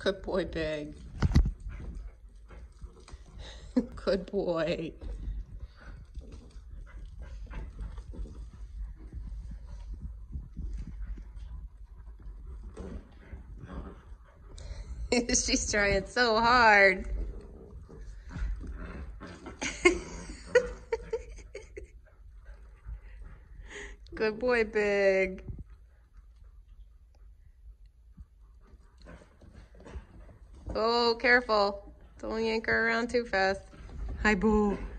Good boy, Big. Good boy. She's trying so hard. Good boy, Big. Oh, careful. Don't yank her around too fast. Hi, Boo.